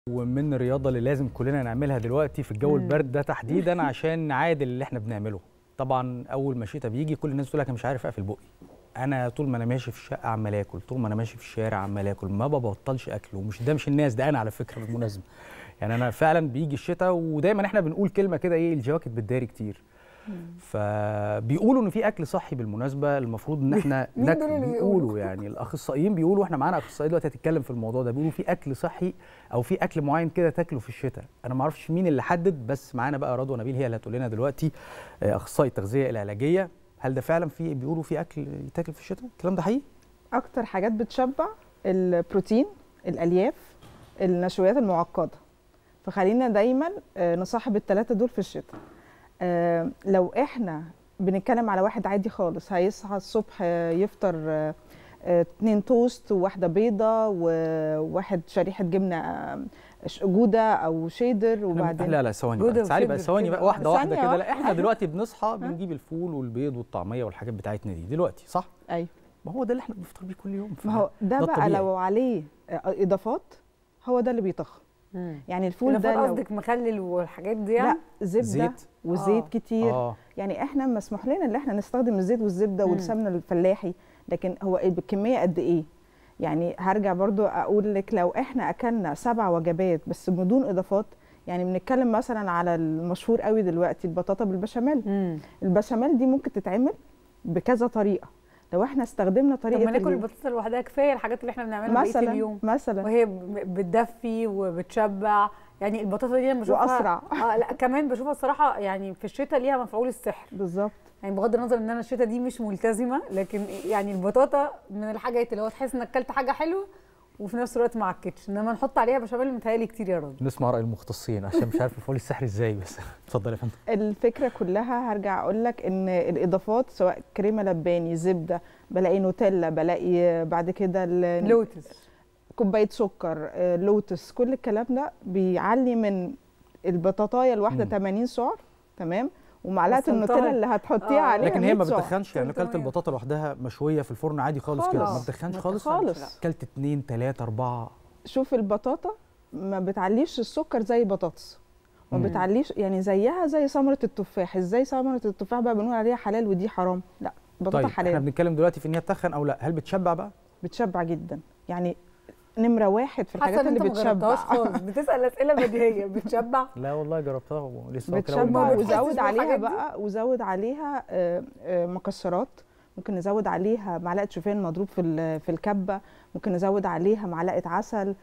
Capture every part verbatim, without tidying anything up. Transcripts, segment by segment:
ومن الرياضه اللي لازم كلنا نعملها دلوقتي في الجو البرد ده تحديدا عشان نعادل اللي احنا بنعمله. طبعا اول ما الشتاء بيجي كل الناس تقول لك انا مش عارف اقفل بقي. انا طول ما انا ماشي في الشقه عمال اكل، طول ما انا ماشي في الشارع عمال اكل، ما ببطلش اكل. ومش ده مش الناس، ده انا على فكره بالمناسبه. يعني انا فعلا بيجي الشتاء ودايما احنا بنقول كلمه كده، ايه، الجواكت بتداري كتير. فبيقولوا ان في اكل صحي بالمناسبه المفروض ان احنا ناكله. بيقولوا يعني الاخصائيين بيقولوا، احنا معانا اخصائي دلوقتي هتتكلم في الموضوع ده، بيقولوا في اكل صحي او في اكل معين كده تاكله في الشتاء. انا ما اعرفش مين اللي حدد، بس معانا بقى رضوى نبيل هي اللي هتقول لنا دلوقتي، اخصائي التغذيه العلاجيه. هل ده فعلا في بيقولوا في اكل يتاكل في الشتاء؟ الكلام ده حقيقي؟ اكتر حاجات بتشبع البروتين، الالياف، النشويات المعقده. فخلينا دايما نصاحب الثلاثه دول في الشتاء. آه لو احنا بنتكلم على واحد عادي خالص هيصحى الصبح يفطر آه اتنين توست وواحده بيضه وواحد شريحه جبنه جوده او شيدر، وبعدين لا لا ثواني بقى، تعالي بقى ثواني بقى، واحده واحده كده. لا احنا دلوقتي بنصحى بنجيب الفول والبيض والطعميه والحاجات بتاعتنا دي دلوقتي، صح؟ ايوه، ما هو ده اللي احنا بنفطر بيه كل يوم. ما هو ده, ده بقى الطبيعي. لو عليه اضافات هو ده اللي بيطخ. يعني الفول ده لو قصدك مخلل والحاجات دي يعني؟ لا، زبده زيت. وزيت آه. كتير آه. يعني احنا مسموح لنا ان احنا نستخدم الزيت والزبده والسمنه الفلاحي، لكن هو بالكميه قد ايه؟ يعني هرجع برضو اقول لك، لو احنا اكلنا سبع وجبات بس بدون اضافات، يعني بنتكلم مثلا على المشهور قوي دلوقتي البطاطا بالبشاميل. مم. البشاميل دي ممكن تتعمل بكذا طريقه. لو احنا استخدمنا طريقه، طب ما ناكل البطاطا لوحدها كفايه، الحاجات اللي احنا بنعملها بقيه اليوم مثلا، وهي بتدفي وبتشبع. يعني البطاطا دي انا بشوفها واسرع. اه لا كمان بشوفها الصراحه، يعني في الشتاء ليها مفعول السحر بالظبط. يعني بغض النظر ان انا الشتاء دي مش ملتزمه، لكن يعني البطاطا من الحاجات اللي هو تحس انك اكلت حاجه حلوه وفي نفس الوقت ما عكتش، انما نحط عليها بشاميل متهيألي كتير يا راجل. نسمع راي المختصين عشان مش عارف مفعول السحر ازاي، بس اتفضل يا فندم. الفكره كلها هرجع اقول لك ان الاضافات سواء كريمه لباني، زبده، بلاقي نوتيلا، بلاقي بعد كده لوتس، كوبايه سكر، لوتس، كل الكلام ده بيعلي من البطاطايه الواحده ثمانين سعر، تمام، ومعلقه النوتيلا اللي هتحطيها آه. عليها لكن هي ما بتدخنش. يعني اكلت البطاطا لوحدها مشويه في الفرن عادي خالص كده، ما بتدخنش خالص خالص. اكلت اتنين تلاته اربعه. شوف البطاطا ما بتعليش السكر زي البطاطس، ما بتعليش يعني زيها زي ثمره التفاح. ازاي ثمره التفاح بقى بنقول عليها حلال ودي حرام؟ لا، البطاطا طيب حلال. احنا بنتكلم دلوقتي في ان هي تخن او لا، هل بتشبع بقى؟ بتشبع جدا، يعني نمره واحد في الحاجات اللي بتشبع. خالص بتسال اسئله بديهيه. بتشبع؟ لا والله جربتها ولسه بتشبع. وزود عليها بقى وزود عليها مكسرات، ممكن نزود عليها معلقه شوفان مضروب في في الكبه، ممكن نزود عليها معلقه عسل.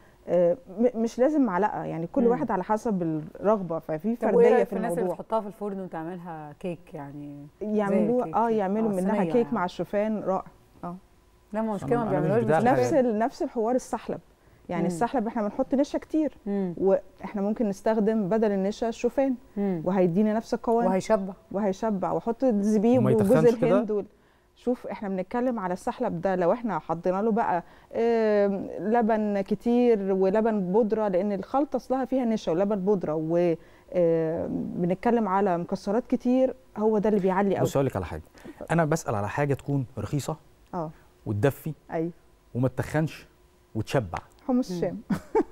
مش لازم معلقه، يعني كل مم. واحد على حسب الرغبه، ففي فرديه في الموضوع. الناس اللي بتحطها في الفرن وتعملها كيك، يعني يعملوها اه يعملوا منها كيك يعني. مع الشوفان رائع. اه لا مشكله ما بيعملوهاش نفس نفس الحوار. السحلب، يعني مم. السحلب احنا بنحط نشا كتير، مم. واحنا ممكن نستخدم بدل النشا الشوفان، مم. وهيدينا نفس القوام وهيشبع وهيشبع واحط الزبيب وجوز الهند دول. شوف احنا بنتكلم على السحلب ده، لو احنا حطينا له بقى اه لبن كتير ولبن بودره، لان الخلطه اصلها فيها نشا ولبن بودره، وبنتكلم اه على مكسرات كتير، هو ده اللي بيعلي قوي. بص اقول لك على حاجه، انا بسال على حاجه تكون رخيصه اه وتدفي ايوه وما تتخنش وتشبع. حمص الشام.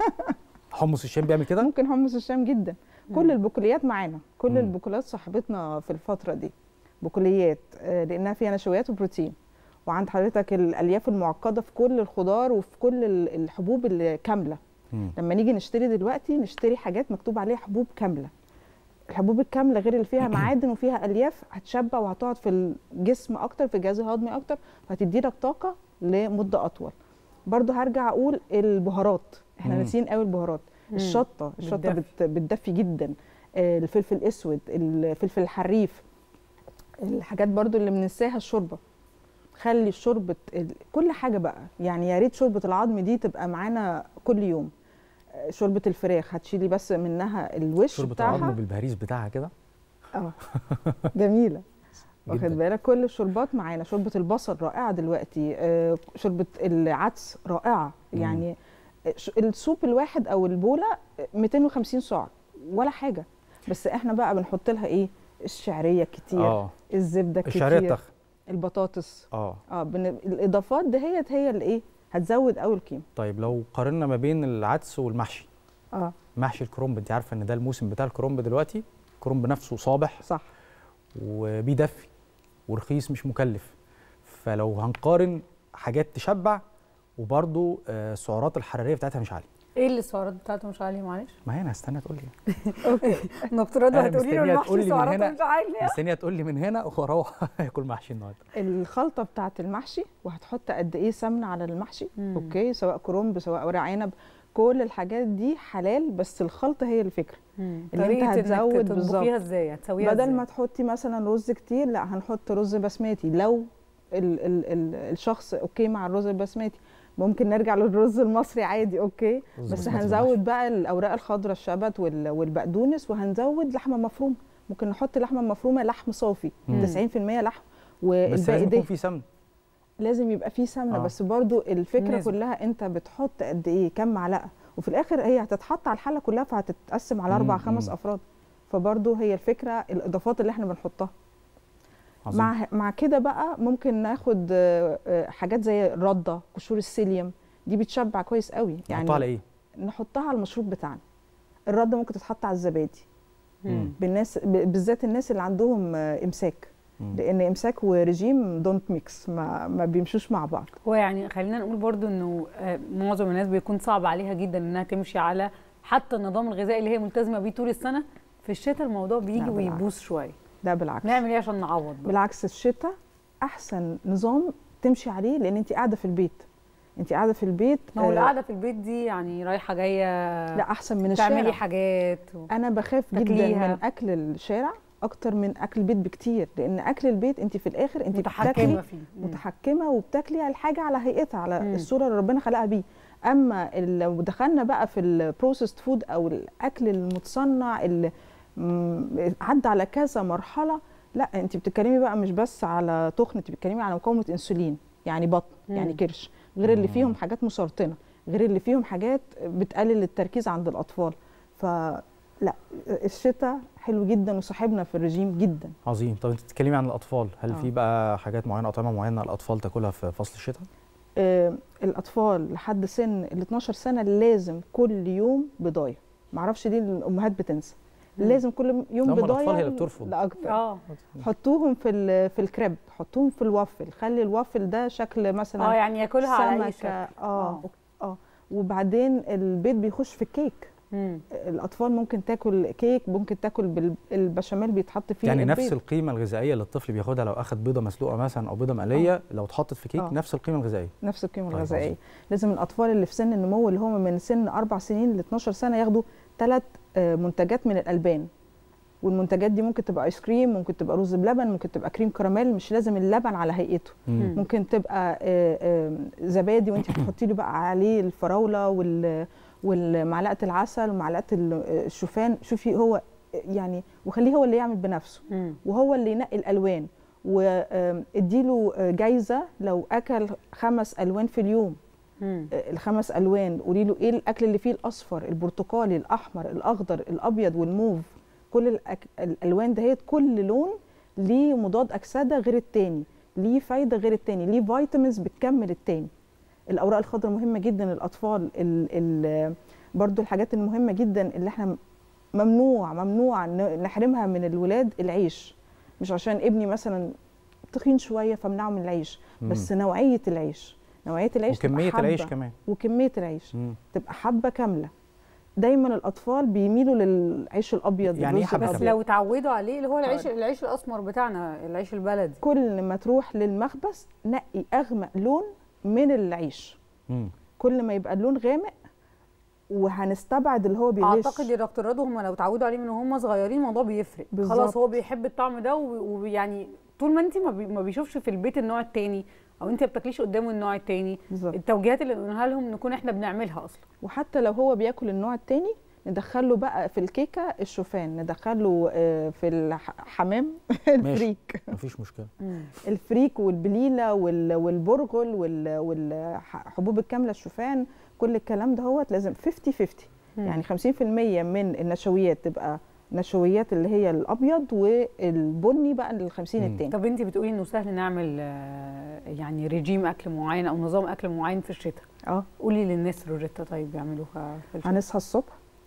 حمص الشام بيعمل كده؟ ممكن حمص الشام جدا. كل البقوليات معانا، كل مم. البقوليات صاحبتنا في الفتره دي بقوليات، لانها فيها نشويات وبروتين. وعند حضرتك الالياف المعقده في كل الخضار وفي كل الحبوب الكامله. مم. لما نيجي نشتري دلوقتي نشتري حاجات مكتوب عليها حبوب كامله. الحبوب الكامله غير اللي فيها معادن وفيها الياف، هتشبع وهتقعد في الجسم اكتر، في الجهاز الهضمي اكتر، وهتدي لك طاقه لمده اطول. برضو هرجع اقول البهارات، احنا ناسيين قوي البهارات. مم. الشطه الشطه بت بتدفي جدا. الفلفل الاسود، الفلفل الحريف، الحاجات برضو اللي بننساها الشوربه. خلي شوربه كل حاجه بقى، يعني يا ريت شوربه العظم دي تبقى معانا كل يوم. شوربه الفراخ هتشيلي بس منها الوش شوربة بتاعها، شوربه العظم بالبهاريز بتاعها كده اه جميله. واخد بالك؟ كل الشوربات معانا. شوربه البصل رائعه دلوقتي، آه شوربه العدس رائعه. مم. يعني السوب الواحد او البوله مئتين وخمسين سعر ولا حاجه، بس احنا بقى بنحط لها ايه؟ الشعريه كتير، اه الزبده كتير، الشعريه تخ البطاطس اه اه بن... الاضافات دهيت هي اللي ايه هتزود قوي القيمه. طيب لو قارنا ما بين العدس والمحشي، اه محشي الكرنب، انت عارفه ان ده الموسم بتاع الكرنب دلوقتي. الكرنب نفسه صابح صح. وبيدفي ورخيص مش مكلف. فلو هنقارن حاجات تشبع وبرده السعرات الحراريه بتاعتها مش عاليه. ايه اللي السعرات بتاعته مش عاليه معلش؟ ما هي انا هستنى تقول لي. اوكي نفترض هتقولي له المحشي سعراته مش عاليه، مستنيه تقول لي من هنا واروح اكل محشي النهارده. الخلطه بتاعه المحشي وهتحط قد ايه سمنه على المحشي. مم. اوكي سواء كرنب سواء ورق عنب كل الحاجات دي حلال، بس الخلطه هي الفكره. مم. اللي انت هتزود بالظبط فيها ازاي هتسويها بدل ازاي؟ ما تحطي مثلا رز كتير لا هنحط رز بسمتي. لو ال ال ال الشخص اوكي مع الرز البسمتي ممكن نرجع للرز المصري عادي اوكي، بس هنزود بقى الاوراق الخضراء الشبت والبقدونس، وهنزود لحمه مفرومه. ممكن نحط لحمه مفرومه لحم صافي مم. تسعين في المية لحم، والباقي بس لازم يكون في سمنه. لازم يبقى فيه سمنه. آه. بس برضو الفكره نزل. كلها انت بتحط قد ايه كم معلقه، وفي الاخر هي هتتحط على الحله كلها فهتتقسم على اربع خمس افراد. فبرضو هي الفكره الاضافات اللي احنا بنحطها. عظيم. مع مع كده بقى ممكن ناخد حاجات زي الرده، قشور السيليوم، دي بتشبع كويس قوي. يعني نحطها على ايه؟ نحطها على المشروب بتاعنا. الرده ممكن تتحط على الزبادي. مم. بالناس بالذات الناس اللي عندهم امساك. مم. لان امساك ورجيم دونت ميكس، ما ما بيمشوش مع بعض. هو يعني خلينا نقول برضو انه معظم الناس بيكون صعب عليها جدا انها تمشي على حتى النظام الغذائي اللي هي ملتزمه بيه طول السنه. في الشتاء الموضوع بيجي ويبوظ شويه. ده بالعكس. نعمل ايه عشان نعوض بقى؟ بالعكس الشتاء احسن نظام تمشي عليه، لان انت قاعده في البيت. انت قاعده في البيت. ما هو القعده في البيت دي يعني رايحه جايه. لا احسن من الشارع. تعملي حاجات و... انا بخاف جدا من اكل الشارع اكتر من اكل البيت بكتير، لان اكل البيت انت في الاخر انت متحكمه فيه. متحكمه وبتاكلي الحاجه على هيئتها، على مم. الصوره اللي ربنا خلقها بيه. اما لو دخلنا بقى في البروسيسد فود او الاكل المتصنع اللي عدى على كذا مرحله، لا انت بتتكلمي بقى مش بس على تخن، انت بتتكلمي على مقاومه انسولين، يعني بطن مم. يعني كرش، غير اللي فيهم حاجات مسرطنه، غير اللي فيهم حاجات بتقلل التركيز عند الاطفال. فلا الشتاء حلو جدا وصاحبنا في الرجيم جدا. عظيم. طب انت بتتكلمي عن الاطفال، هل آه. في بقى حاجات معينه، اطعمه معينه الاطفال تاكلها في فصل الشتاء؟ آه الاطفال لحد سن ال اتناشر سنه لازم كل يوم بضايه. معرفش ليه الامهات بتنسى. لازم كل يوم بضايه. الاطفال هي اللي بترفض. لا اكتر. اه حطوهم في في الكريب، حطوهم في الوافل، خلي الوافل ده شكل مثلا اه يعني ياكلها على اي شكل. اه اه, آه. وبعدين البيت بيخش في الكيك. مم. الاطفال ممكن تاكل كيك، ممكن تاكل بالبشاميل بيتحط فيه يعني البيض. نفس القيمه الغذائيه اللي الطفل بياخدها لو اخذ بيضه مسلوقه مثلا او بيضه مقليه آه. لو اتحطت في كيك آه. نفس القيمه الغذائيه. نفس القيمه طيب الغذائيه. لازم الاطفال اللي في سن النمو اللي هم من سن اربع سنين ل اتناشر سنه ياخدوا ثلاث منتجات من الالبان. والمنتجات دي ممكن تبقى ايس كريم، ممكن تبقى رز بلبن، ممكن تبقى كريم كراميل، مش لازم اللبن على هيئته. مم. ممكن تبقى زبادي وانت بتحطي له بقى عليه الفراوله وال ومعلقه العسل ومعلقه الشوفان. شوفي هو يعني، وخليه هو اللي يعمل بنفسه. مم. وهو اللي ينقي الالوان، واديله جايزه لو اكل خمس الوان في اليوم. مم. الخمس الوان قولي له ايه الاكل اللي فيه الاصفر، البرتقالي، الاحمر، الاخضر، الابيض والموف. كل الأك... الالوان دهيت كل لون ليه مضاد اكسده غير التاني، ليه فايده غير التاني، ليه فيتامينز بتكمل التاني. الاوراق الخضراء مهمه جدا للاطفال. ال... ال... برضو الحاجات المهمه جدا اللي احنا ممنوع ممنوع نحرمها من الولاد، العيش. مش عشان ابني مثلا تخين شويه فامنعه من العيش، مم. بس نوعيه العيش، نوعيه العيش وكميه العيش كمان، وكميه العيش مم. تبقى حبه كامله. دايما الاطفال بيميلوا للعيش الابيض. يعني ايه حبه؟ بس لو اتعودوا عليه اللي هو العيش العيش الاسمر بتاعنا، العيش البلدي. كل ما تروح للمخبز نقي اغمق لون من العيش. مم. كل ما يبقى اللون غامق وهنستبعد اللي هو بيغش. اعتقد يا دكتور رضوى هم لو اتعودوا عليه من وهم صغيرين الموضوع بيفرق. بالزبط. خلاص هو بيحب الطعم ده، ويعني طول ما انت ما بيشوفش في البيت النوع التاني او انت ما بتاكليش قدامه النوع التاني، التوجيهات اللي بنقولها لهم نكون احنا بنعملها اصلا. وحتى لو هو بياكل النوع التاني ندخله بقى في الكيكه الشوفان، ندخله في الحمام الفريك. مفيش مشكله. الفريك والبليله والبرغل والحبوب الكامله الشوفان، كل الكلام ده هو لازم خمسين خمسين. يعني خمسين في المية من النشويات تبقى نشويات اللي هي الابيض، والبني بقى ال خمسين التاني. طب انت بتقولي انه سهل نعمل يعني ريجيم اكل معين او نظام اكل معين في الشتاء. اه قولي للناس روجيتا طيب يعملوها في الشتاء. هنصحى الصبح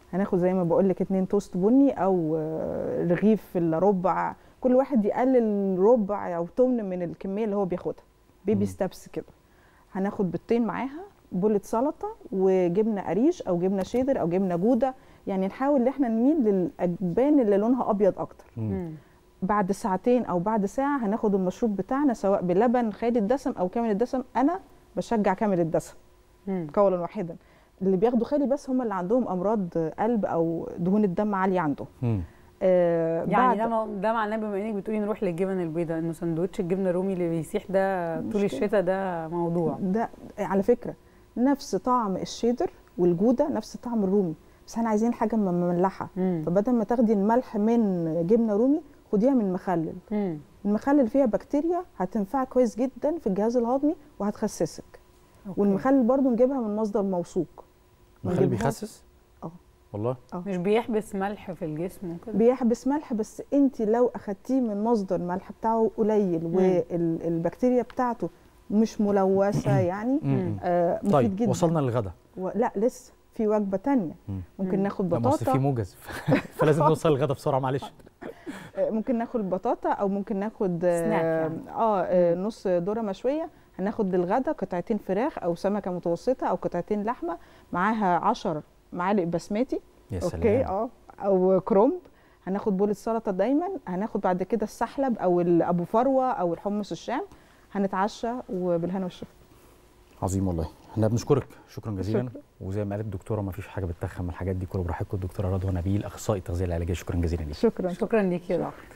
هناخد زي ما بقول لك اتنين توست بني او رغيف الا ربع، كل واحد يقلل ربع او تمن من الكميه اللي هو بياخدها، بيبي ستابس كده. هناخد بيضتين معاها، بولة سلطه وجبنه قريش او جبنه شيدر او جبنه جوده، يعني نحاول ان احنا نميل للاجبان اللي لونها ابيض اكتر. مم. بعد ساعتين او بعد ساعه هناخد المشروب بتاعنا سواء بلبن خالي الدسم او كامل الدسم. انا بشجع كامل الدسم قولا واحدا. اللي بياخدوا خالي بس هم اللي عندهم امراض قلب او دهون الدم عاليه عندهم. آه يعني ده ده معناه بما انك بتقولي نروح للجبن البيضاء انه سندوتش الجبنه الرومي اللي بيسيح ده طول الشتاء ده موضوع. ده على فكره نفس طعم الشيدر والجوده، نفس طعم الرومي، بس احنا عايزين حاجه مملحه. فبدل ما تاخدي الملح من جبنه رومي خديها من مخلل. مم. المخلل فيها بكتيريا هتنفعك كويس جدا في الجهاز الهضمي وهتخسسك. أوكي. والمخلل برضو نجيبها من مصدر موثوق. المخلل بيخسس؟ اه والله اه مش بيحبس ملح في الجسم وكده؟ بيحبس ملح، بس انت لو اخدتيه من مصدر الملح بتاعه قليل والبكتيريا بتاعته مش ملوثه يعني آه مفيد طيب جدا. وصلنا للغدا. و... لا لسه في وجبه ثانيه ممكن مم. ناخد بطاطا. لا في موجز فلازم نوصل للغدا بسرعه معلش. ممكن ناخد بطاطا او ممكن ناخد آه, اه نص ذره مشويه. هناخد للغدا قطعتين فراخ او سمكه متوسطه او قطعتين لحمه، معاها عشر معالق بسماتي. يا سلام. اوكي اه او كرومب. هناخد بولة سلطه دايما. هناخد بعد كده السحلب او ابو فروه او الحمص الشام. هنتعشى وبالهنا والشفا. عظيم والله. احنا بنشكرك شكرا جزيلا. شكرا. وزي ما قالت الدكتوره ما فيش حاجه بتتخن من الحاجات دي كلها، براحتكم. الدكتوره رضوى نبيل اخصائي التغذيه العلاجيه، شكرا جزيلا ليك. شكرا شكرا ليك يا دكتور.